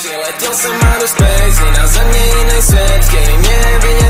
Přiletěl jsem out of space, i na země jiný svět, který mě viděl